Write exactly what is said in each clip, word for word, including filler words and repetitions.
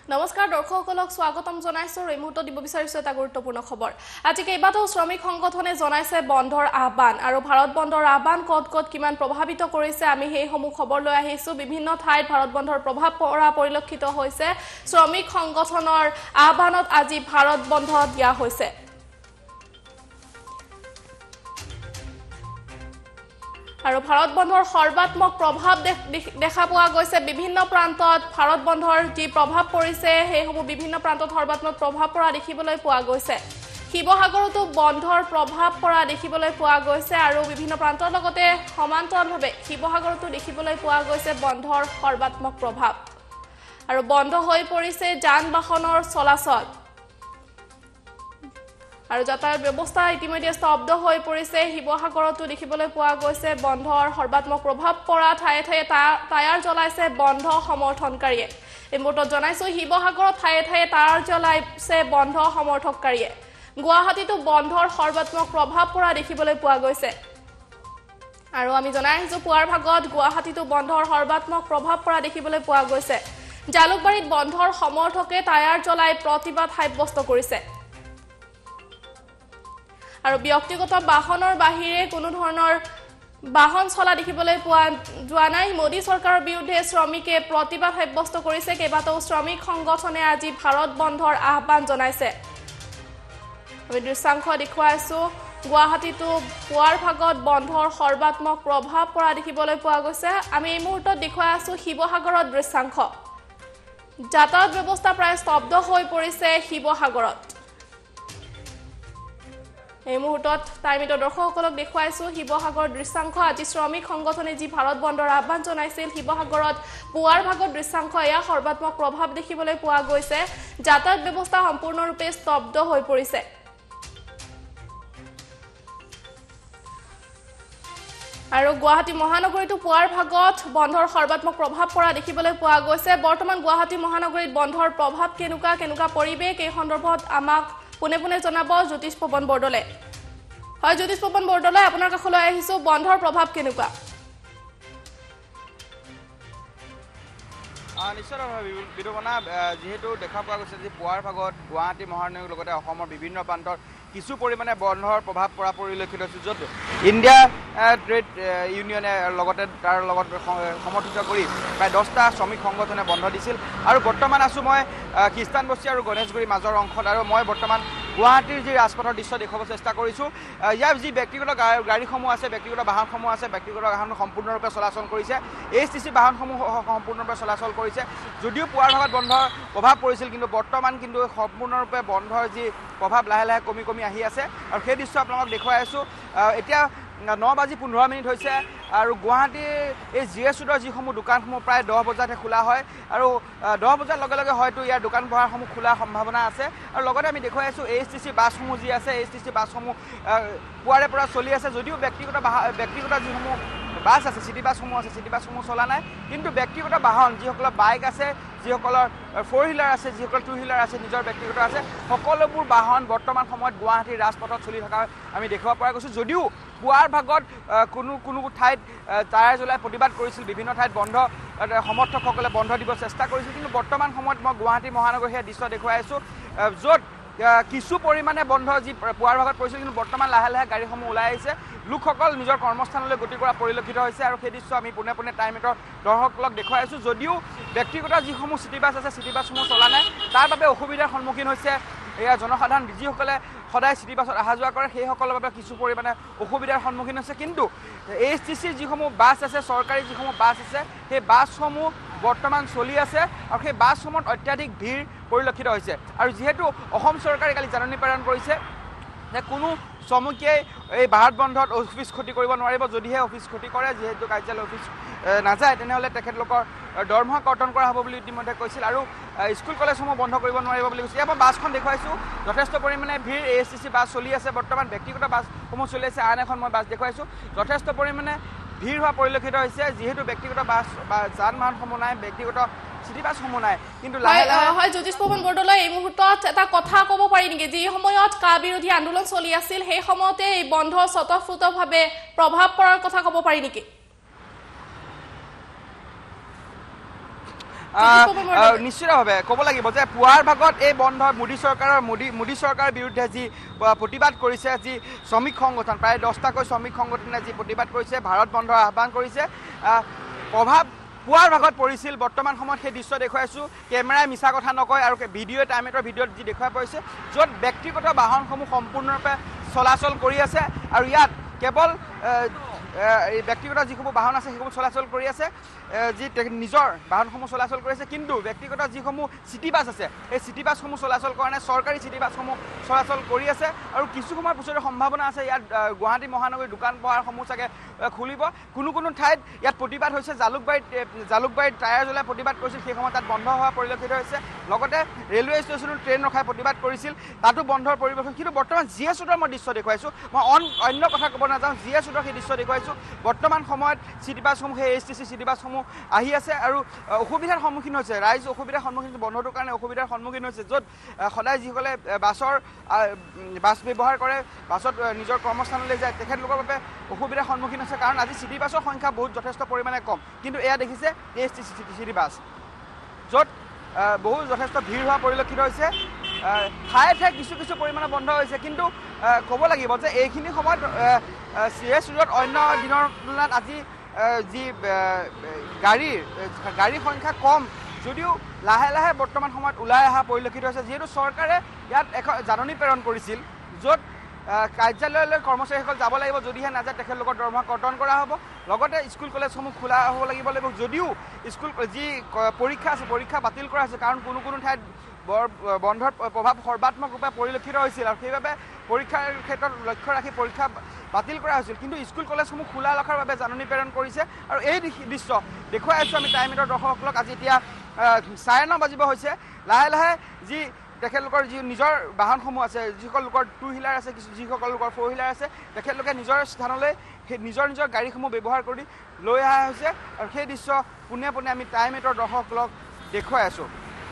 নমস্কাৰ দৰ্শকসকলক স্বাগতম জনাইছো এই মুহূৰ্তত দিব বিচাৰিছো এটা গুৰুত্বপূৰ্ণ খবৰ আজি কেইবাটাও শ্ৰমিক সংগঠনে জনাইছে বন্ধৰ আহ্বান আৰু ভাৰত বন্ধৰ আহ্বান কত কত কিমান প্ৰভাৱিত কৰিছে আমি সেই সমূহ খবৰ লৈ আহিছো বিভিন্ন ঠাইত ভাৰত বন্ধৰ প্ৰভাৱ পৰা পৰিলক্ষিত হৈছে শ্ৰমিক সংগঠনৰ আহ্বানত আজি ভাৰত বন্ধ দিয়া হৈছে আৰু ভাৰত বন্ধৰ সৰ্বাত্মক প্ৰভাৱ দেখা পোৱা গৈছে বিভিন্ন প্ৰান্তত ভাৰত বন্ধৰ যি প্ৰভাৱ পৰিছে সেইসমূহ বিভিন্ন প্ৰান্তত সৰ্বাত্মক প্ৰভাৱ পৰা দেখিবলৈ পোৱা গৈছে শিৱসাগৰতো বন্ধৰ প্ৰভাৱ পৰা দেখিবলৈ পোৱা গৈছে আৰু বিভিন্ন প্ৰান্তৰ লগতে সমান্তৰালভাৱে শিৱসাগৰতো দেখিবলৈ পোৱা গৈছে বন্ধৰ সৰ্বাত্মক প্ৰভাৱ আৰু বন্ধ হৈ পৰিছে যান বাহনৰ চলাচল আৰু যাতায়াত ব্যৱস্থা ইতিমধ্যে স্তব্ধ হৈ পৰিছে শিৱসাগৰতো দেখিবলৈ পোৱা গৈছে বন্ধৰ সৰ্বাত্মক প্ৰভাৱ পৰা ঠায়ে ঠায়ে টায়াৰ জ্বলাইছে বন্ধ সমৰ্থনকাৰীয়ে এই মুহূৰ্তত জনাইছো শিৱসাগৰত ঠায়ে ঠায়ে টায়াৰ জ্বলাইছে বন্ধ সমৰ্থককাৰীয়ে গুৱাহাটীতো বন্ধৰ সৰ্বাত্মক প্ৰভাৱ পৰা দেখিবলৈ পোৱা গৈছে আৰু আমি জনাই আহিছো পুৱাৰ ভাগত গুৱাহাটীতো বন্ধৰ সৰ্বাত্মক প্ৰভাৱ পৰা দেখিবলৈ পোৱা গৈছে জালুকবাৰীত বন্ধৰ সমৰ্থকে টায়াৰ জ্বলাই প্ৰতিবাদ সাব্যস্ত কৰিছে আৰু ব্যক্তিগত বাহনৰ বাহিৰে কোনো ধৰণৰ বাহন চলা দেখিবলৈ পোৱা যোৱা নাই মোদী চৰকাৰৰ বিৰুদ্ধে শ্ৰমিকে প্ৰতিবাদ সাব্যস্ত কৰিছে কেইবাটাও শ্ৰমিক সংগঠনে আজি ভাৰত বন্ধৰ আহ্বান জনাইছে আমি দৃশ্যাংশ দেখুৱাইছো গুৱাহাটীতো পুৱাৰ ভাগত বন্ধৰ সৰ্বাত্মক প্ৰভাৱ পৰা দেখিবলৈ পোৱা গৈছে আমি এই মুহূৰ্তত দেখুৱাই আছো শিৱসাগৰৰ দৃশ্যাংশ যাতায়াত ব্যৱস্থা প্ৰায় স্তব্ধ হৈ পৰিছে শিৱসাগৰত এই মুহূৰ্তত টাইমিটৰ দৰ্শকসকলক দেখুৱাইছো শিৱসাগৰৰ দৃশ্যাংশ আজি শ্ৰমিক সংগঠনে যি ভাৰত বন্ধৰ আহ্বান জনাইছিল শিৱসাগৰত পুৱাৰ ভাগৰ দৃশ্যাংশ এয়া সৰ্বাত্মক প্ৰভাৱ দেখিবলৈ পোৱা গৈছে যাতায়াত ব্যৱস্থা সম্পূৰ্ণৰূপে স্তব্ধ হৈ পৰিছে আৰু গুৱাহাটী মহানগৰীতো পুৱাৰ ভাগত বন্ধৰ সৰ্বাত্মক প্ৰভাৱ পৰা দেখিবলৈ পোৱা গৈছে বৰ্তমান গুৱাহাটী মহানগৰীত বন্ধৰ প্ৰভাৱ কেনেকুৱা কেনেকুৱা পৰিৱেশ এই সন্দৰ্ভত আমাক পুনে পুনে জনাব জ্যোতিষ পৱন বৰদলে হয় জ্যোতিষ পৱন বৰদলে আপোনাৰ কাষলৈ আহিছো বন্ধৰ প্ৰভাৱ কেনেকুৱা নিশ্চয়ভাৱে বিৰমনা যেহেতু দেখা পোৱা গৈছে যে পুৱাৰ ভাগত গুৱাহাটী মহানগৰীৰ লগতে অসমৰ বিভিন্ন প্ৰান্তৰ কিছু পৰিমাণে বন্ধৰ প্ৰভাৱ পৰা পৰিলক্ষিত হৈছে য'ত ইণ্ডিয়া ট্ৰেড ইউনিয়নে লগতে তাৰ লগত সমৰ্থিত কৰি প্ৰায় দহটা শ্ৰমিক সংগঠনে বন্ধ দিছিল আৰু বৰ্তমান আছোঁ মই খ্ৰীষ্টানবস্তি আৰু গণেশগুৰিৰ মাজৰ অংশত আৰু মই বৰ্তমান গুৱাহাটীৰ যি ৰাজপথৰ দৃশ্য দেখুৱাব চেষ্টা কৰিছোঁ ইয়াৰ যি ব্যক্তিগত গাড়ীসমূহ আছে ব্যক্তিগত বাহনসমূহ আছে ব্যক্তিগত বাহন সম্পূৰ্ণৰূপে চলাচল কৰিছে এইচ টি চি বাহনসমূহ সম্পূৰ্ণৰূপে চলাচল কৰিছে যদিও পুৱাৰ ভাগত বন্ধৰ প্ৰভাৱ পৰিছিল কিন্তু বৰ্তমান কিন্তু সম্পূৰ্ণৰূপে বন্ধৰ যি প্ৰভাৱ লাহে লাহে কমি কমি আহি আছে আৰু সেই দৃশ্য আপোনালোকক দেখুৱাই আছোঁ এতিয়া ন বাজি পোন্ধৰ মিনিট হৈছে আৰু গুৱাহাটীৰ এই জি এছ ৰোডৰ যিসমূহ দোকানসমূহ প্ৰায় দহ বজাতহে খোলা হয় আৰু দহ বজাৰ লগে লগে হয়তো ইয়াৰ দোকান পোহাৰসমূহ খোলাৰ সম্ভাৱনা আছে আৰু লগতে আমি দেখুৱাই আছোঁ এইচ টি চি বাছসমূহ যি আছে এইচ টি চি বাছসমূহ পুৱাৰে পৰা চলি আছে যদিও ব্যক্তিগত ব্যক্তিগত যিসমূহ বাছ আছে চিটি বাছসমূহ আছে চিটি বাছসমূহ চলা নাই কিন্তু ব্যক্তিগত বাহন যিসকলৰ বাইক আছে যিসকলৰ ফ'ৰ হুইলাৰ আছে যিসকলৰ টু হুইলাৰ আছে নিজৰ ব্যক্তিগত আছে সকলোবোৰ বাহন বৰ্তমান সময়ত গুৱাহাটীৰ ৰাজপথত চলি থকা আমি দেখিব পৰা গৈছোঁ যদিও পুৱাৰ ভাগত কোনো কোনো ঠাইত টায়াৰ জ্বলাই প্ৰতিবাদ কৰিছিল বিভিন্ন ঠাইত বন্ধ সমৰ্থকসকলে বন্ধ দিব চেষ্টা কৰিছিল কিন্তু বৰ্তমান সময়ত মই গুৱাহাটী মহানগৰীৰ সেই দৃশ্য দেখুৱাই আছোঁ য'ত কিছু পৰিমাণে বন্ধ যি পুৱাৰ ভাগত পৰিছিল কিন্তু বৰ্তমান লাহে লাহে গাড়ীসমূহ ওলাই আহিছে লোকসকল নিজৰ কৰ্মস্থানলৈ গতি কৰা পৰিলক্ষিত হৈছে আৰু সেই দৃশ্য আমি পোনে পোনে টাইমিটৰ দৰ্শকসকলক দেখুৱাই আছোঁ যদিও ব্যক্তিগত যিসমূহ চিটি বাছ আছে চিটি বাছসমূহ চলা নাই তাৰ বাবে অসুবিধাৰ সন্মুখীন হৈছে এয়া জনসাধাৰণ যিসকলে সদায় চিটি বাছত অহা যোৱা কৰে সেইসকলৰ বাবে কিছু পৰিমাণে অসুবিধাৰ সন্মুখীন হৈছে কিন্তু এইচ টি চিৰ যিসমূহ বাছ আছে চৰকাৰী যিসমূহ বাছ আছে সেই বাছসমূহ বৰ্তমান চলি আছে আৰু সেই বাছসমূহত অত্যাধিক ভিৰ পৰিলক্ষিত হৈছে আৰু যিহেতু অসম চৰকাৰে কালি জাননী প্ৰেৰণ কৰিছে যে কোনো শ্ৰমিকে এই ভাৰত বন্ধত অফিচ ক্ষতি কৰিব নোৱাৰিব যদিহে অফিচ ক্ষতি কৰে যিহেতু কাৰ্যালয় অফিচ নাযায় তেনেহ'লে তেখেতলোকৰ দৰমহা কৰ্তন কৰা হ'ব বুলি ইতিমধ্যে কৈছিল আৰু স্কুল কলেজসমূহ বন্ধ কৰিব নোৱাৰিব বুলি কৈছিল ইয়াৰ পৰা বাছখন দেখুৱাইছোঁ যথেষ্ট পৰিমাণে ভিৰ A S T C bus চলি আছে বৰ্তমান ব্যক্তিগত বাছসমূহ চলি আছে আন এখন মই বাছ দেখুৱাইছোঁ যথেষ্ট পৰিমাণে ভিৰ হোৱা পৰিলক্ষিত হৈছে যিহেতু ব্যক্তিগত বাছ বা যান বাহনসমূহ নাই ব্যক্তিগত চিটি বাছসমূহ নাই কিন্তু লাহে লাহে হয় জ্যোতিষ পৱন বৰদলৈ এই মুহূৰ্তত এটা কথা ক'ব পাৰি নেকি যি সময়ত কা বিৰোধী আন্দোলন চলি আছিল সেই সময়তে এই বন্ধ স্বতঃস্ফূৰ্তভাৱে প্ৰভাৱ পৰাৰ কথা ক'ব পাৰি নেকি নিশ্চিতভাৱে ক'ব লাগিব যে পুৱাৰ ভাগত এই বন্ধ মোদী চৰকাৰৰ মোদী মোদী চৰকাৰৰ বিৰুদ্ধে যি প্ৰতিবাদ কৰিছে যি শ্ৰমিক সংগঠন প্ৰায় দহটাকৈ শ্ৰমিক সংগঠনে যি প্ৰতিবাদ কৰিছে ভাৰত বন্ধৰ আহ্বান কৰিছে প্ৰভাৱ পুৱাৰ ভাগত পৰিছিল বৰ্তমান সময়ত সেই দৃশ্য দেখুৱাইছোঁ কেমেৰাই মিছা কথা নকয় আৰু ভিডিঅ' টাইমেটৰ ভিডিঅ'ত যি দেখুৱাই পৰিছে য'ত ব্যক্তিগত বাহনসমূহ সম্পূৰ্ণৰূপে চলাচল কৰি আছে আৰু ইয়াত কেৱল এই ব্যক্তিগত যিসমূহ বাহন আছে সেইসমূহ চলাচল কৰি আছে যি নিজৰ বাহনসমূহ চলাচল কৰি আছে কিন্তু ব্যক্তিগত যিসমূহ চিটি বাছ আছে এই চিটি বাছসমূহ চলাচল কৰা নাই চৰকাৰী চিটি বাছসমূহ চলাচল কৰি আছে আৰু কিছু সময়ৰ পিছতে সম্ভাৱনা আছে ইয়াত গুৱাহাটী মহানগৰীৰ দোকান পোহাৰসমূহ চাগে খুলিব কোনো কোনো ঠাইত ইয়াত প্ৰতিবাদ হৈছে জালুকবাৰীত জালুকবাৰীত টায়াৰ জ্বলাই প্ৰতিবাদ কৰিছিল সেই সময়ত তাত বন্ধ হোৱা পৰিলক্ষিত হৈছে লগতে ৰেলৱে ষ্টেচনত ট্ৰেইন ৰখাই প্ৰতিবাদ কৰিছিল তাতো বন্ধৰ পৰিৱেশ কিন্তু বৰ্তমান জি এছ ৰোডৰ মই দৃশ্য দেখুৱাইছোঁ মই অন অন্য কথা ক'ব নাযাওঁ জি এছ ৰোডৰ সেই দৃশ্য দেখুৱাইছোঁ বৰ্তমান সময়ত চিটি বাছসমূহ সেই এইচ টি চি চিটি বাছসমূহ আহি আছে আৰু অসুবিধাৰ সন্মুখীন হৈছে ৰাইজ অসুবিধাৰ সন্মুখীন হৈছে বন্ধটোৰ কাৰণে অসুবিধাৰ সন্মুখীন হৈছে য'ত সদায় যিসকলে বাছৰ বাছ ব্যৱহাৰ কৰে বাছত নিজৰ কৰ্মস্থানলৈ যায় তেখেতলোকৰ বাবে অসুবিধাৰ সন্মুখীন হৈছে কাৰণ আজি চিটি বাছৰ সংখ্যা বহুত যথেষ্ট পৰিমাণে কম কিন্তু এয়া দেখিছে H T C city bus য'ত বহু যথেষ্ট ভিৰ হোৱা পৰিলক্ষিত হৈছে ঠায়ে ঠায়ে কিছু কিছু পৰিমাণে বন্ধ হৈছে কিন্তু ক'ব লাগিব যে এইখিনি সময়ত চি এছ ৰোডত অন্য দিনৰ তুলনাত আজি যি গাড়ীৰ গাড়ীৰ সংখ্যা কম যদিও লাহে লাহে বৰ্তমান সময়ত ওলাই অহা পৰিলক্ষিত হৈছে যিহেতু চৰকাৰে ইয়াত এখন জাননী প্ৰেৰণ কৰিছিল য'ত কাৰ্যালয়লৈ কৰ্মচাৰীসকল যাব লাগিব যদিহে নাযায় তেখেতলোকৰ দৰমহা কৰ্তন কৰা হ'ব লগতে স্কুল কলেজসমূহ খোলা হ'ব লাগিব লাগিব যদিও স্কুল যি পৰীক্ষা আছে পৰীক্ষা বাতিল কৰা হৈছে কাৰণ কোনো কোনো ঠাইত বৰ বন্ধৰ প্ৰভাৱ সৰ্বাত্মক ৰূপে পৰিলক্ষিত হৈছিল আৰু সেইবাবে পৰীক্ষাৰ ক্ষেত্ৰত লক্ষ্য ৰাখি পৰীক্ষা বাতিল কৰা হৈছিল কিন্তু স্কুল কলেজসমূহ খোলা ৰখাৰ বাবে জাননী প্ৰেৰণ কৰিছে আৰু এই দৃশ্য দেখুৱাই আছোঁ আমি টাইমেটৰ দৰ্শকসকলক আজি এতিয়া চাৰে ন বাজিব হৈছে লাহে লাহে যি তেখেতলোকৰ যি নিজৰ বাহনসমূহ আছে যিসকল লোকৰ টু হুইলাৰ আছে কিছু যিসকল লোকৰ ফ'ৰ হুইলাৰ আছে তেখেতলোকে নিজৰ স্থানলৈ সেই নিজৰ নিজৰ গাড়ীসমূহ ব্যৱহাৰ কৰি লৈ অহা হৈছে আৰু সেই দৃশ্য পোনে পোনে আমি টাইমেটৰ দৰ্শকসকলক দেখুৱাই আছোঁ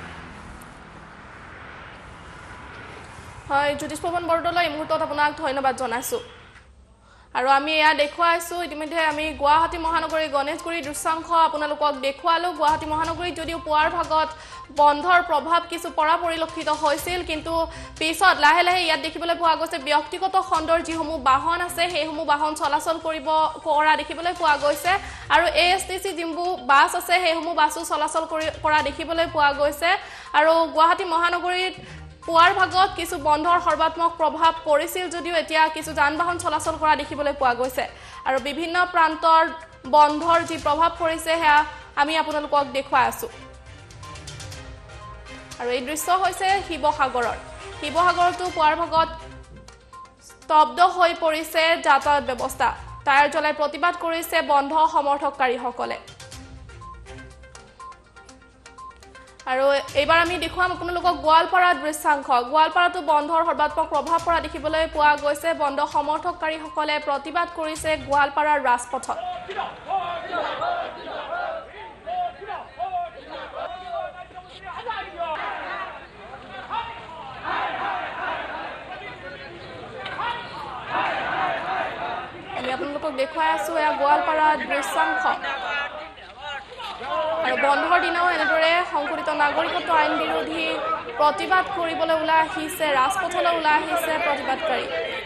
হয় জ্যোতিষ পৱন বৰদলৈ এই মুহূৰ্তত আপোনাক ধন্যবাদ জনাইছোঁ আৰু আমি এয়া দেখুৱাইছোঁ ইতিমধ্যে আমি গুৱাহাটী মহানগৰীৰ গণেশগুৰিৰ দৃশ্যাংশ আপোনালোকক দেখুৱালোঁ গুৱাহাটী মহানগৰীত যদিও পুৱাৰ ভাগত বন্ধৰ প্ৰভাৱ কিছু পৰা পৰিলক্ষিত হৈছিল কিন্তু পিছত লাহে লাহে ইয়াত দেখিবলৈ পোৱা গৈছে ব্যক্তিগত খণ্ডৰ যিসমূহ বাহন আছে সেইসমূহ বাহন চলাচল কৰিব কৰা দেখিবলৈ পোৱা গৈছে আৰু এ এছ টি চি যিবোৰ বাছ আছে সেইসমূহ বাছো চলাচল কৰি কৰা দেখিবলৈ পোৱা গৈছে আৰু গুৱাহাটী মহানগৰীত পুৱাৰ ভাগত কিছু বন্ধৰ সৰ্বাত্মক প্ৰভাৱ পৰিছিল যদিও এতিয়া কিছু যান বাহন চলাচল কৰা দেখিবলৈ পোৱা গৈছে আৰু বিভিন্ন প্ৰান্তৰ বন্ধৰ যি প্ৰভাৱ পৰিছে সেয়া আমি আপোনালোকক দেখুৱাই আছোঁ আৰু এই দৃশ্য হৈছে শিৱসাগৰৰ শিৱসাগৰতো পুৱাৰ ভাগত স্তব্ধ হৈ পৰিছে যাতায়াত ব্যৱস্থা টায়াৰ জ্বলাই প্ৰতিবাদ কৰিছে বন্ধ সমৰ্থককাৰীসকলে আৰু এইবাৰ আমি দেখুৱাম আপোনালোকক গোৱালপাৰাৰ দৃশ্যাংশ গোৱালপাৰাতো বন্ধৰ সৰ্বাত্মক প্ৰভাৱ পৰা দেখিবলৈ পোৱা গৈছে বন্ধ সমৰ্থককাৰীসকলে প্ৰতিবাদ কৰিছে গোৱালপাৰাৰ ৰাজপথত আমি আপোনালোকক দেখুৱাই আছোঁ এয়া গোৱালপাৰাৰ দৃশ্যাংশ আৰু বন্ধৰ দিনাও এনেদৰে সংশোধিত নাগৰিকত্ব আইন বিৰোধী প্ৰতিবাদ কৰিবলৈ ওলাই আহিছে ৰাজপথলৈ ওলাই আহিছে প্ৰতিবাদকাৰী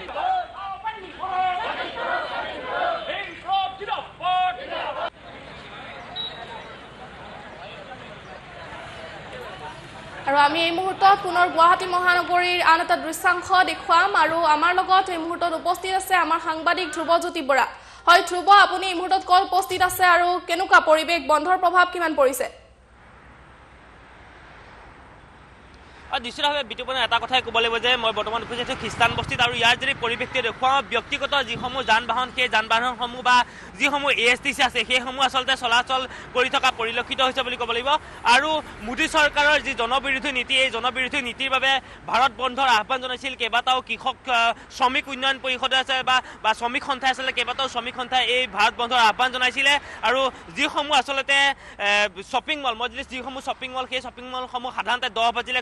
আৰু আমি এই মুহূৰ্তত পুনৰ গুৱাহাটী মহানগৰীৰ আন এটা দৃশ্যাংশ দেখুৱাম আৰু আমাৰ লগত এই মুহূৰ্তত উপস্থিত আছে আমাৰ সাংবাদিক ধ্ৰুৱজ্যোতি বৰা হয় ধ্ৰুৱ আপুনি এই মুহূৰ্তত কল উপস্থিত আছে আৰু কেনেকুৱা পৰিৱেশ বন্ধৰ প্ৰভাৱ কিমান পৰিছে নিশ্চিতভাৱে বিতুপনে এটা কথাই ক'ব লাগিব যে মই বৰ্তমান উপস্থিত আছোঁ খ্ৰীষ্টান বস্তিত আৰু ইয়াৰ যদি পৰিৱেশটো দেখুৱাওঁ ব্যক্তিগত যিসমূহ যান বাহন সেই যান বাহনসমূহ বা যিসমূহ এ এছ টি চি আছে সেইসমূহ আচলতে চলাচল কৰি থকা পৰিলক্ষিত হৈছে বুলি ক'ব লাগিব আৰু মোদী চৰকাৰৰ যি জনবিৰোধী নীতি এই জনবিৰোধী নীতিৰ বাবে ভাৰত বন্ধৰ আহ্বান জনাইছিল কেইবাটাও কৃষক শ্ৰমিক উন্নয়ন পৰিষদ আছে বা বা শ্ৰমিক সন্থাই আচলতে কেইবাটাও শ্ৰমিক সন্থাই এই ভাৰত বন্ধৰ আহ্বান জনাইছিলে আৰু যিসমূহ আচলতে শ্বপিং মল মই যদি যিসমূহ শ্বপিং মল সেই শ্বপিং মলসমূহ সাধাৰণতে দহ বাজিলে খোলা পোৱা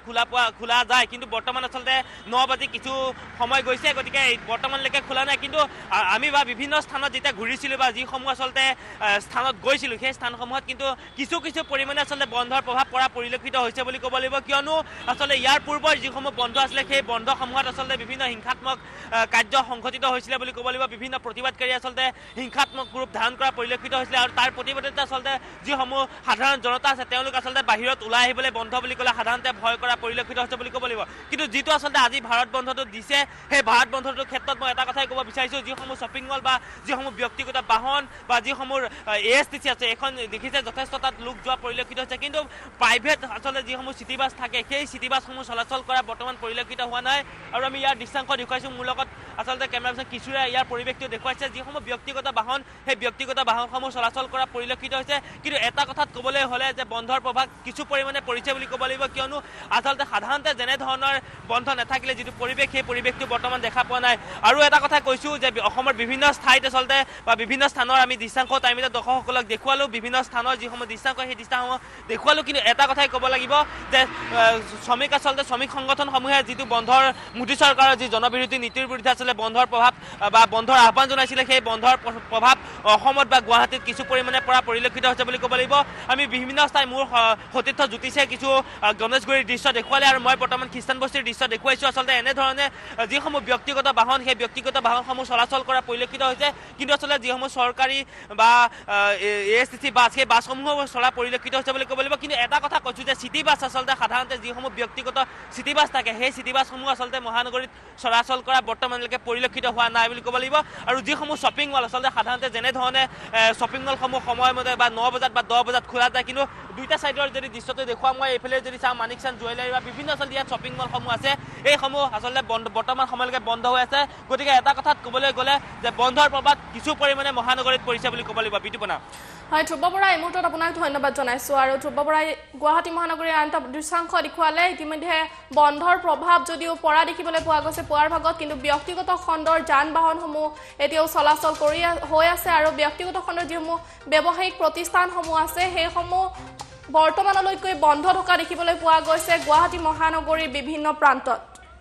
খোলা যায় কিন্তু বৰ্তমান আচলতে ন বাজি কিছু সময় গৈছে গতিকে বৰ্তমানলৈকে খোলা নাই কিন্তু আমি বা বিভিন্ন স্থানত যেতিয়া ঘূৰিছিলোঁ বা যিসমূহ আচলতে স্থানত গৈছিলোঁ সেই স্থানসমূহত কিন্তু কিছু কিছু পৰিমাণে আচলতে বন্ধৰ প্ৰভাৱ পৰা পৰিলক্ষিত হৈছে বুলি ক'ব লাগিব কিয়নো আচলতে ইয়াৰ পূৰ্বৰ যিসমূহ বন্ধ আছিলে সেই বন্ধসমূহত আচলতে বিভিন্ন হিংসাত্মক কাৰ্য সংঘটিত হৈছিলে বুলি ক'ব লাগিব বিভিন্ন প্ৰতিবাদকাৰী আচলতে হিংসাত্মক ৰূপ ধাৰণ কৰা পৰিলক্ষিত হৈছিলে আৰু তাৰ প্ৰতিবাদতে আচলতে যিসমূহ সাধাৰণ জনতা আছে তেওঁলোক আচলতে বাহিৰত ওলাই আহিবলৈ বন্ধ বুলি ক'লে সাধাৰণতে ভয় কৰা পৰিলক্ষিত হৈছে বুলি ক'ব লাগিব কিন্তু যিটো আচলতে আজি ভাৰত বন্ধটো দিছে সেই ভাৰত বন্ধটোৰ ক্ষেত্ৰত মই এটা কথাই ক'ব বিচাৰিছোঁ যিসমূহ শ্বপিং মল বা যিসমূহ ব্যক্তিগত বাহন বা যিসমূহ এ এছ টি চি আছে এখন দেখিছে যথেষ্ট তাত লোক যোৱা পৰিলক্ষিত হৈছে কিন্তু প্ৰাইভেট আচলতে যিসমূহ চিটি বাছ থাকে সেই চিটি বাছসমূহ চলাচল কৰা বৰ্তমান পৰিলক্ষিত হোৱা নাই আৰু আমি ইয়াৰ দৃশ্যাংশ দেখুৱাইছোঁ মোৰ লগত আচলতে কেমেৰা পাৰ্চন কিশোৰে ইয়াৰ পৰিৱেশটো দেখুৱাইছে যিসমূহ ব্যক্তিগত বাহন সেই ব্যক্তিগত বাহনসমূহ চলাচল কৰা পৰিলক্ষিত হৈছে কিন্তু এটা কথাত ক'বলৈ হ'লে যে বন্ধৰ প্ৰভাৱ কিছু পৰিমাণে পৰিছে বুলি ক'ব লাগিব কিয়নো আচলতে সাধাৰণতে যেনেধৰণৰ বন্ধ নাথাকিলে যিটো পৰিৱেশ সেই পৰিৱেশটো বৰ্তমান দেখা পোৱা নাই আৰু এটা কথা কৈছোঁ যে অসমৰ বিভিন্ন ঠাইত আচলতে বা বিভিন্ন স্থানৰ আমি দৃশ্যাংশ টাইমত দৰ্শকসকলক দেখুৱালোঁ বিভিন্ন স্থানৰ যিসমূহ দৃশ্যাংশ সেই দৃশ্যাংশ দেখুৱালোঁ কিন্তু এটা কথাই ক'ব লাগিব যে শ্ৰমিক আচলতে শ্ৰমিক সংগঠনসমূহে যিটো বন্ধৰ মোদী চৰকাৰৰ যি জনবিৰোধী নীতিৰ বিৰুদ্ধে আচলতে বন্ধৰ প্ৰভাৱ বা বন্ধৰ আহ্বান জনাইছিলে সেই বন্ধৰ প্ৰভাৱ অসমত বা গুৱাহাটীত কিছু পৰিমাণে পৰা পৰিলক্ষিত হৈছে বুলি ক'ব লাগিব আমি বিভিন্ন ঠাই মোৰ সতীৰ্থ জ্যোতিষে কিছু গণেশগুৰিৰ দৃশ্য দেখুৱালে আৰু মই বৰ্তমান খ্ৰীষ্টান বস্তিৰ দৃশ্য দেখুৱাইছোঁ আচলতে এনেধৰণে যিসমূহ ব্যক্তিগত বাহন সেই ব্যক্তিগত বাহনসমূহ চলাচল কৰা পৰিলক্ষিত হৈছে কিন্তু আচলতে যিসমূহ চৰকাৰী বা A S T C bus সেই বাছসমূহ চলা পৰিলক্ষিত হৈছে বুলি ক'ব লাগিব কিন্তু এটা কথা কৈছোঁ যে চিটি বাছ আচলতে সাধাৰণতে যিসমূহ ব্যক্তিগত চিটি বাছ থাকে সেই চিটি বাছসমূহ আচলতে মহানগৰীত চলাচল কৰা বৰ্তমানলৈকে পৰিলক্ষিত হোৱা নাই বুলি ক'ব লাগিব আৰু যিসমূহ শ্বপিং মল আচলতে সাধাৰণতে যেনেধৰণে শ্বপিং মলসমূহ সময়মতে বা ন বজাত বা দহ বজাত খোলা যায় কিন্তু দুইটা ছাইডৰ যদি দৃশ্যটো দেখুৱাম মই এইফালে যদি চাওঁ মানিকচান জুৱেলাৰী বা বিভিন্ন আচলতে ইয়াত শ্বপিং মলসমূহ আছে এইসমূহ আচলতে বন্ধ বৰ্তমান সময়লৈকে বন্ধ হৈ আছে গতিকে এটা কথাত ক'বলৈ গ'লে যে বন্ধৰ প্ৰভাৱ কিছু পৰিমাণে মহানগৰীত পৰিছে বুলি ক'ব লাগিব বিতুপনা হয় ধ্ৰুৱ বৰা এই মুহূৰ্তত আপোনাক ধন্যবাদ জনাইছোঁ আৰু ধ্ৰুৱ বৰাই গুৱাহাটী মহানগৰীৰ আন এটা দৃশ্যাংশ দেখুৱালে ইতিমধ্যে বন্ধৰ প্ৰভাৱ যদিও পৰা দেখিবলৈ পোৱা গৈছে পুৱাৰ ভাগত কিন্তু ব্যক্তিগত খণ্ডৰ যান বাহনসমূহ এতিয়াও চলাচল কৰি হৈ আছে আৰু ব্যক্তিগত খণ্ডৰ যিসমূহ ব্যৱসায়িক প্ৰতিষ্ঠানসমূহ আছে সেইসমূহ বৰ্তমানলৈকে বন্ধ থকা দেখিবলৈ পোৱা গৈছে গুৱাহাটী মহানগৰীৰ বিভিন্ন প্ৰান্তত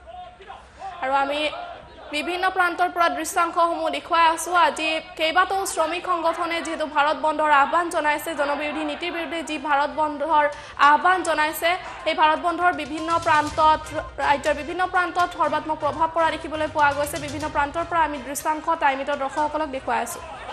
আৰু আমি বিভিন্ন প্ৰান্তৰ পৰা দৃশ্যাংশসমূহ দেখুৱাই আছোঁ আজি কেইবাটাও শ্ৰমিক সংগঠনে যিহেতু ভাৰত বন্ধৰ আহ্বান জনাইছে জনবিৰোধী নীতিৰ বিৰুদ্ধে যি ভাৰত বন্ধৰ আহ্বান জনাইছে এই ভাৰত বন্ধৰ বিভিন্ন প্ৰান্তত ৰাজ্যৰ বিভিন্ন প্ৰান্তত সৰ্বাত্মক প্ৰভাৱ পৰা দেখিবলৈ পোৱা গৈছে বিভিন্ন প্ৰান্তৰ পৰা আমি দৃশ্যাংশ টাইমিটৰ দৰ্শকসকলক দেখুৱাই আছোঁ